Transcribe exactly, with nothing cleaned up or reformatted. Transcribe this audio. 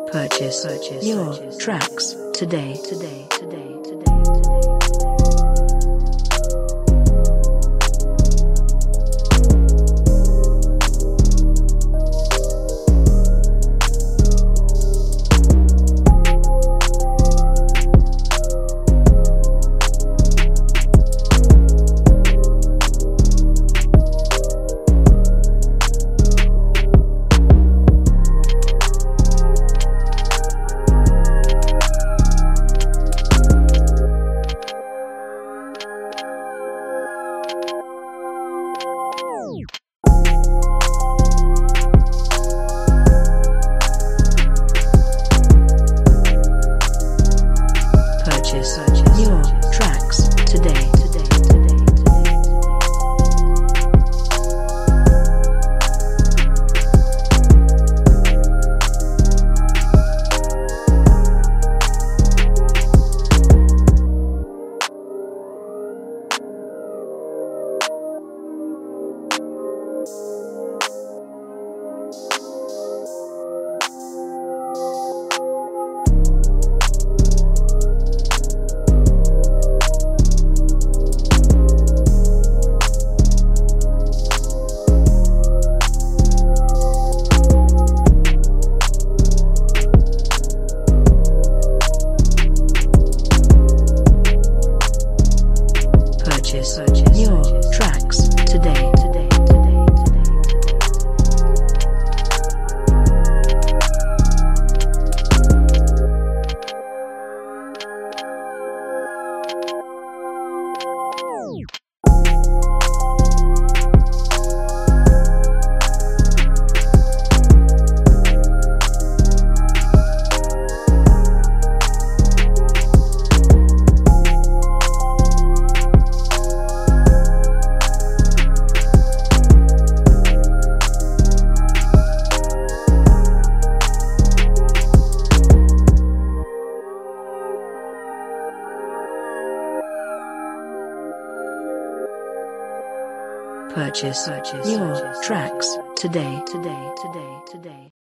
Purchase, purchase your purchase. Tracks today, today, today, today, today. Purchase your tracks today, today, today, today, Purchase your tracks today, today, today, today, Purchase your tracks today, today, today, today.